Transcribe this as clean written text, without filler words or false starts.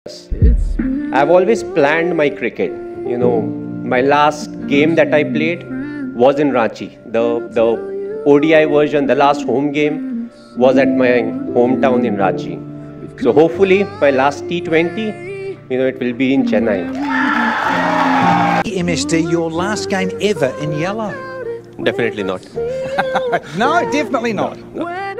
I've always planned my cricket. You know, my last game that I played was in Ranchi. The ODI version, the last home game was at my hometown in Ranchi. So hopefully my last T20, it will be in Chennai. MSD, your last game ever in yellow? Definitely not. No, definitely not. No.